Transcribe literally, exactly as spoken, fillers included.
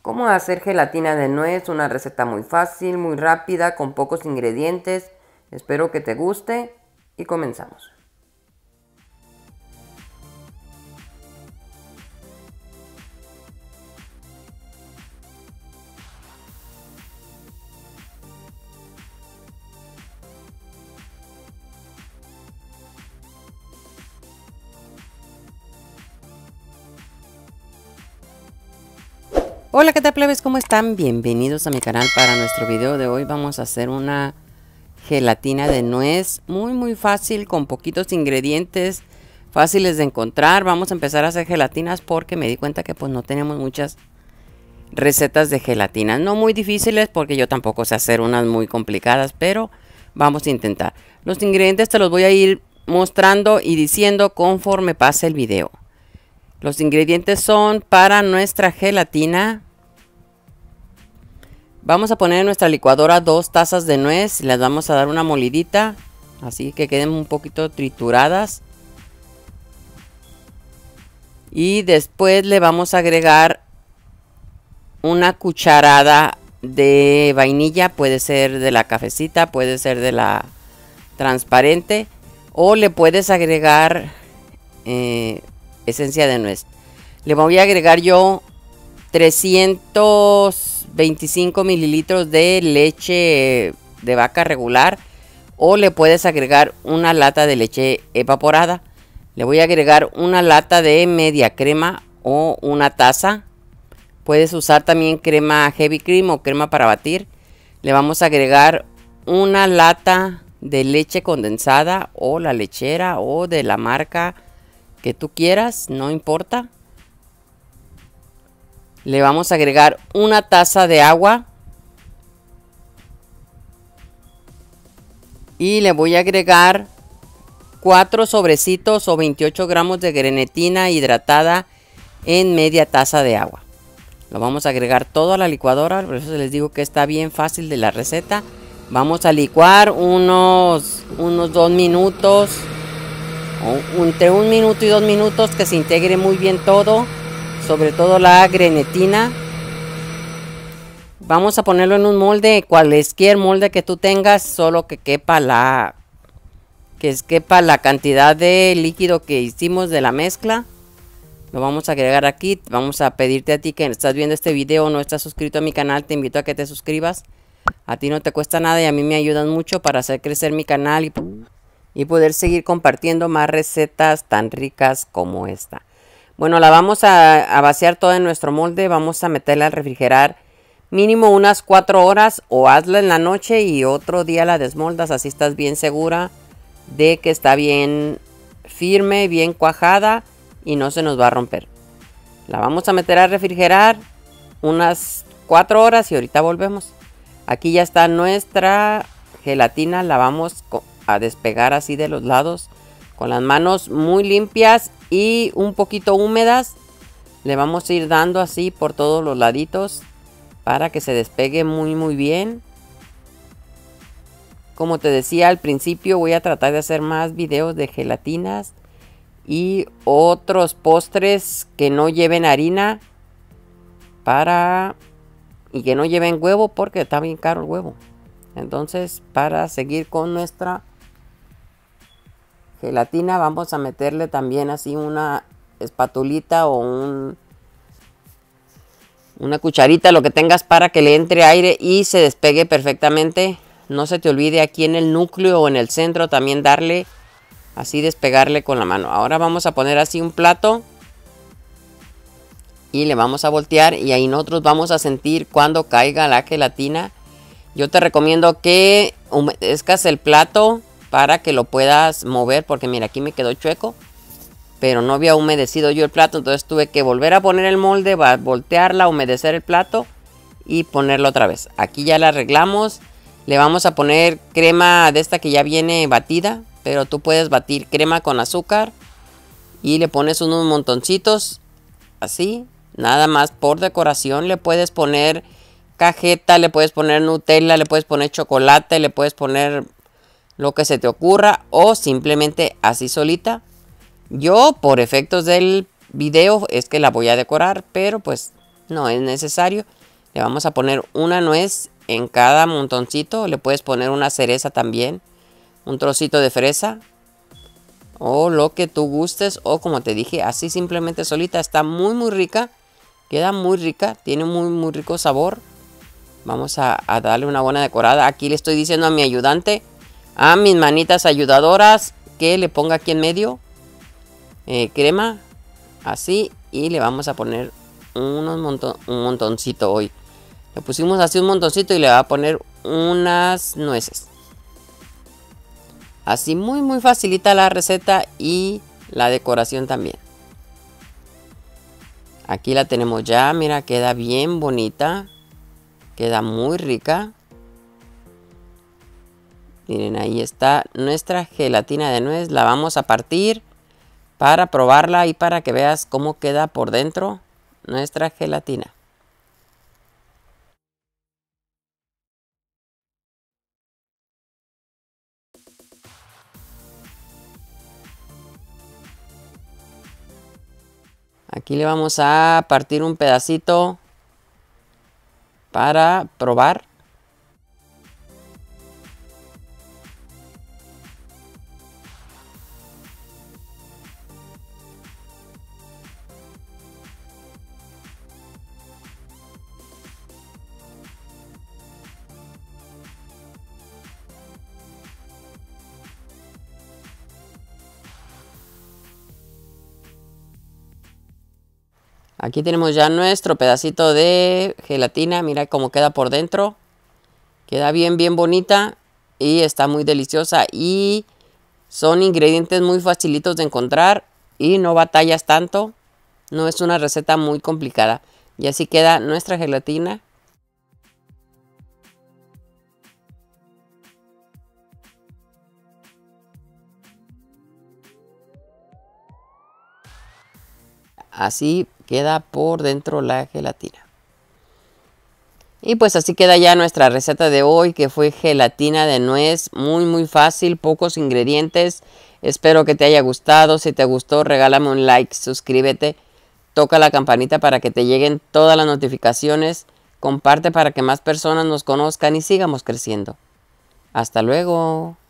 ¿Cómo hacer gelatina de nuez? Una receta muy fácil, muy rápida, con pocos ingredientes. Espero que te guste y comenzamos. Hola, ¿qué tal, plebes? ¿Cómo están? Bienvenidos a mi canal. Para nuestro video de hoy vamos a hacer una gelatina de nuez muy muy fácil, con poquitos ingredientes fáciles de encontrar. Vamos a empezar a hacer gelatinas porque me di cuenta que pues no tenemos muchas recetas de gelatinas, no muy difíciles porque yo tampoco sé hacer unas muy complicadas, pero vamos a intentar. Los ingredientes te los voy a ir mostrando y diciendo conforme pase el video. Los ingredientes son para nuestra gelatina. Vamos a poner en nuestra licuadora dos tazas de nuez. Les vamos a dar una molidita, así que queden un poquito trituradas. Y después le vamos a agregar una cucharada de vainilla. Puede ser de la cafecita, puede ser de la transparente. O le puedes agregar eh, esencia de nuez. Le voy a agregar yo trescientos veinticinco mililitros de leche de vaca regular, o le puedes agregar una lata de leche evaporada. Le voy a agregar una lata de media crema o una taza. Puedes usar también crema heavy cream o crema para batir. Le vamos a agregar una lata de leche condensada o la lechera o de la marca que tú quieras, no importa. Le vamos a agregar una taza de agua. Y le voy a agregar cuatro sobrecitos o veintiocho gramos de grenetina hidratada en media taza de agua. Lo vamos a agregar todo a la licuadora, por eso les digo que está bien fácil de la receta. Vamos a licuar unos, unos dos minutos. O entre un minuto y dos minutos, que se integre muy bien todo, sobre todo la grenetina. Vamos a ponerlo en un molde, cualquier molde que tú tengas, solo que quepa la que quepa la cantidad de líquido que hicimos de la mezcla. Lo vamos a agregar aquí. Vamos a pedirte a ti que estás viendo este video o no estás suscrito a mi canal, te invito a que te suscribas. A ti no te cuesta nada y a mí me ayudan mucho para hacer crecer mi canal y, y poder seguir compartiendo más recetas tan ricas como esta. Bueno, la vamos a, a vaciar toda en nuestro molde. Vamos a meterla al refrigerar mínimo unas cuatro horas, o hazla en la noche y otro día la desmoldas. Así estás bien segura de que está bien firme, bien cuajada y no se nos va a romper. La vamos a meter a refrigerar unas cuatro horas y ahorita volvemos. Aquí ya está nuestra gelatina. La vamos a despegar así de los lados con las manos muy limpias y un poquito húmedas. Le vamos a ir dando así por todos los laditos para que se despegue muy muy bien. Como te decía al principio, voy a tratar de hacer más videos de gelatinas y otros postres que no lleven harina para y que no lleven huevo, porque está bien caro el huevo. Entonces, para seguir con nuestra gelatina, vamos a meterle también así una espatulita o un, una cucharita, lo que tengas, para que le entre aire y se despegue perfectamente. No se te olvide aquí en el núcleo o en el centro también darle, así despegarle con la mano. Ahora vamos a poner así un plato y le vamos a voltear, y ahí nosotros vamos a sentir cuando caiga la gelatina. Yo te recomiendo que humedezcas el plato para que lo puedas mover, porque mira, aquí me quedó chueco, pero no había humedecido yo el plato, entonces tuve que volver a poner el molde, voltearla, humedecer el plato y ponerlo otra vez. Aquí ya la arreglamos. Le vamos a poner crema de esta que ya viene batida, pero tú puedes batir crema con azúcar y le pones unos montoncitos así, nada más por decoración. Le puedes poner cajeta, le puedes poner Nutella, le puedes poner chocolate, le puedes poner lo que se te ocurra, o simplemente así solita. Yo, por efectos del video, es que la voy a decorar, pero pues No es necesario. Le vamos a poner una nuez en cada montoncito. Le puedes poner una cereza también, un trocito de fresa o lo que tú gustes, o como te dije, así simplemente solita. Está muy muy rica, queda muy rica, tiene muy muy rico sabor. Vamos a, a darle una buena decorada. Aquí le estoy diciendo a mi ayudante, a mis manitas ayudadoras, que le ponga aquí en medio eh, crema, así, y le vamos a poner unos monton, un montoncito hoy. Le pusimos así un montoncito y le va a poner unas nueces. Así muy muy facilita la receta y la decoración también. Aquí la tenemos ya, mira, queda bien bonita. Queda muy rica. Miren, ahí está nuestra gelatina de nuez. La vamos a partir para probarla y para que veas cómo queda por dentro nuestra gelatina. Aquí le vamos a partir un pedacito para probar. Aquí tenemos ya nuestro pedacito de gelatina. Mira cómo queda por dentro. Queda bien, bien bonita y está muy deliciosa. Y son ingredientes muy facilitos de encontrar y no batallas tanto. No es una receta muy complicada. Y así queda nuestra gelatina. Así queda por dentro la gelatina. Y pues así queda ya nuestra receta de hoy, que fue gelatina de nuez. Muy muy fácil, pocos ingredientes. Espero que te haya gustado. Si te gustó, regálame un like, suscríbete, toca la campanita para que te lleguen todas las notificaciones. Comparte para que más personas nos conozcan y sigamos creciendo. Hasta luego.